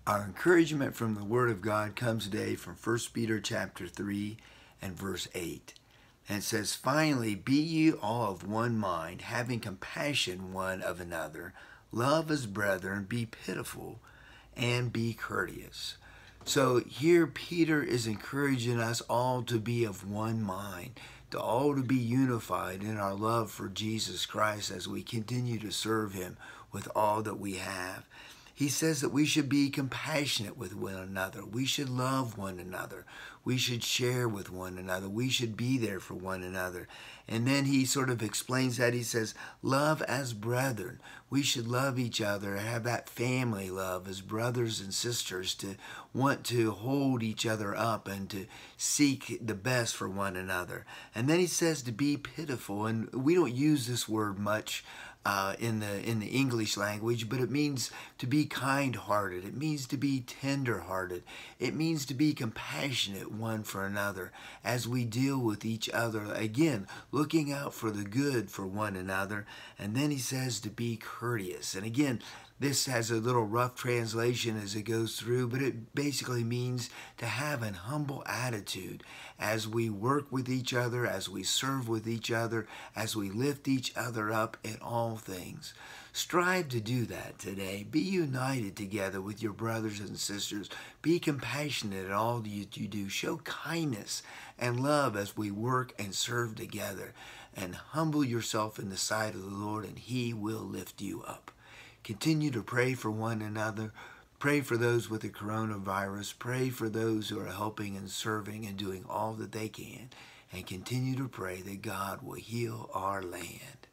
Our encouragement from the Word of God comes today from 1 Peter chapter 3 and verse 8. And it says, "Finally, be ye all of one mind, having compassion one of another. Love as brethren, be pitiful, and be courteous." So here Peter is encouraging us all to be of one mind, to all to be unified in our love for Jesus Christ as we continue to serve Him with all that we have. He says that we should be compassionate with one another. We should love one another. We should share with one another. We should be there for one another. And then he sort of explains that. He says, love as brethren. We should love each other, have that family love as brothers and sisters, to want to hold each other up and to seek the best for one another. And then he says to be pitiful. And we don't use this word much in the English language, but it means to be kind-hearted. It means to be tender-hearted. It means to be compassionate one for another as we deal with each other. Again, looking out for the good for one another. And then he says to be courteous. And again, this has a little rough translation as it goes through, but it basically means to have an humble attitude as we work with each other, as we serve with each other, as we lift each other up in all things. Strive to do that today. Be united together with your brothers and sisters. Be compassionate in all that you do. Show kindness and love as we work and serve together. And humble yourself in the sight of the Lord, and He will lift you up. Continue to pray for one another. Pray for those with the coronavirus. Pray for those who are helping and serving and doing all that they can. And continue to pray that God will heal our land.